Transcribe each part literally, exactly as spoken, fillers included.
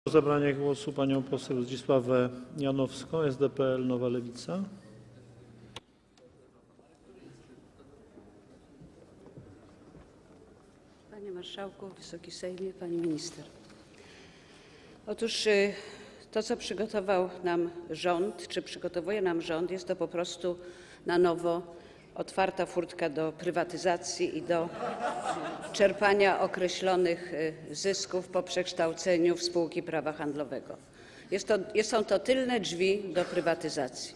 O zabranie głosu panią poseł Zdzisławę Janowską, S D P L Nowa Lewica. Panie Marszałku, Wysoki Sejmie, Pani Minister. Otóż to, co przygotował nam rząd, czy przygotowuje nam rząd, jest to po prostu na nowo otwarta furtka do prywatyzacji i do czerpania określonych zysków po przekształceniu w spółki prawa handlowego. Jest to, są to tylne drzwi do prywatyzacji.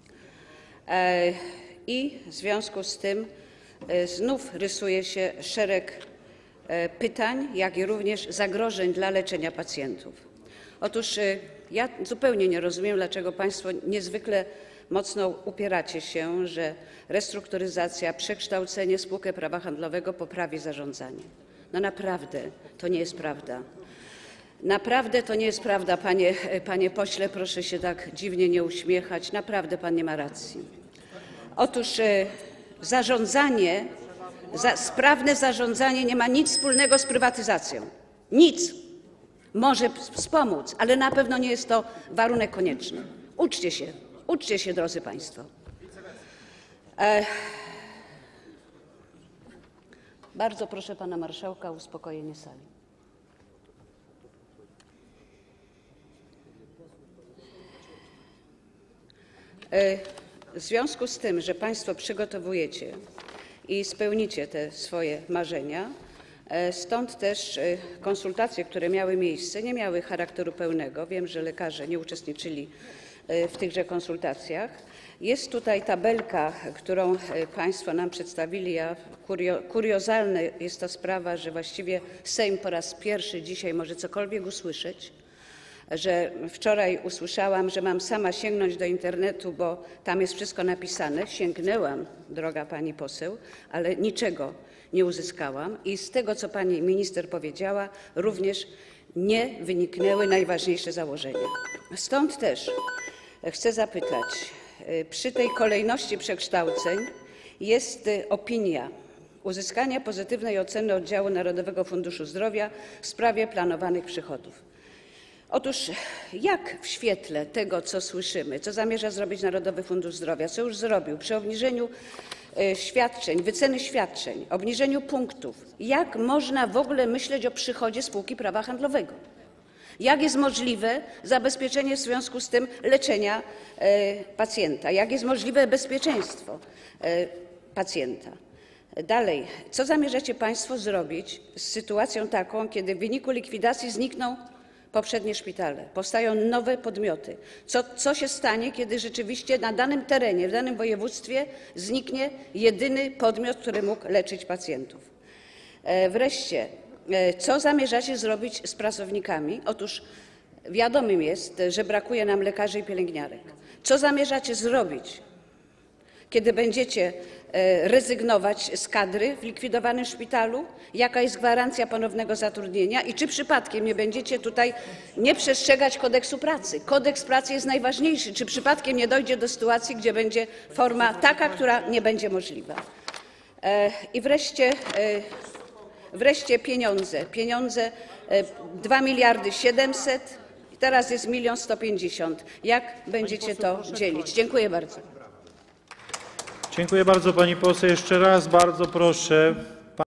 I w związku z tym znów rysuje się szereg pytań, jak i również zagrożeń dla leczenia pacjentów. Otóż ja zupełnie nie rozumiem, dlaczego państwo niezwykle mocno upieracie się, że restrukturyzacja, przekształcenie spółki prawa handlowego poprawi zarządzanie. No naprawdę to nie jest prawda. Naprawdę to nie jest prawda, panie, panie pośle, proszę się tak dziwnie nie uśmiechać. Naprawdę pan nie ma racji. Otóż zarządzanie, za, sprawne zarządzanie nie ma nic wspólnego z prywatyzacją. Nic. Może wspomóc, ale na pewno nie jest to warunek konieczny. Uczcie się. Uczcie się, drodzy państwo. E, bardzo proszę pana marszałka o uspokojenie sali. E, w związku z tym, że państwo przygotowujecie i spełnicie te swoje marzenia, e, stąd też e, konsultacje, które miały miejsce, nie miały charakteru pełnego. Wiem, że lekarze nie uczestniczyli w tychże konsultacjach. Jest tutaj tabelka, którą państwo nam przedstawili. Ja, kurio, kuriozalna jest to sprawa, że właściwie Sejm po raz pierwszy dzisiaj może cokolwiek usłyszeć, że wczoraj usłyszałam, że mam sama sięgnąć do internetu, bo tam jest wszystko napisane. Sięgnęłam, droga pani poseł, ale niczego nie uzyskałam i z tego, co pani minister powiedziała, również nie wyniknęły najważniejsze założenia. Stąd też chcę zapytać, przy tej kolejności przekształceń jest opinia uzyskania pozytywnej oceny oddziału Narodowego Funduszu Zdrowia w sprawie planowanych przychodów. Otóż jak w świetle tego, co słyszymy, co zamierza zrobić Narodowy Fundusz Zdrowia, co już zrobił przy obniżeniu świadczeń, wyceny świadczeń, obniżeniu punktów, jak można w ogóle myśleć o przychodzie spółki prawa handlowego? Jak jest możliwe zabezpieczenie w związku z tym leczenia pacjenta? Jak jest możliwe bezpieczeństwo pacjenta? Dalej, co zamierzacie państwo zrobić z sytuacją taką, kiedy w wyniku likwidacji znikną poprzednie szpitale, powstają nowe podmioty? Co, co się stanie, kiedy rzeczywiście na danym terenie, w danym województwie zniknie jedyny podmiot, który mógł leczyć pacjentów? Wreszcie, co zamierzacie zrobić z pracownikami? Otóż wiadomym jest, że brakuje nam lekarzy i pielęgniarek. Co zamierzacie zrobić, kiedy będziecie rezygnować z kadry w likwidowanym szpitalu? Jaka jest gwarancja ponownego zatrudnienia i czy przypadkiem nie będziecie tutaj nie przestrzegać kodeksu pracy? Kodeks pracy jest najważniejszy. Czy przypadkiem nie dojdzie do sytuacji, gdzie będzie forma taka, która nie będzie możliwa? I wreszcie Wreszcie pieniądze. Pieniądze dwa miliardy siedemset, teraz jest milion sto pięćdziesiąt. Jak będziecie to dzielić? Dziękuję bardzo. Dziękuję bardzo pani poseł. Jeszcze raz bardzo proszę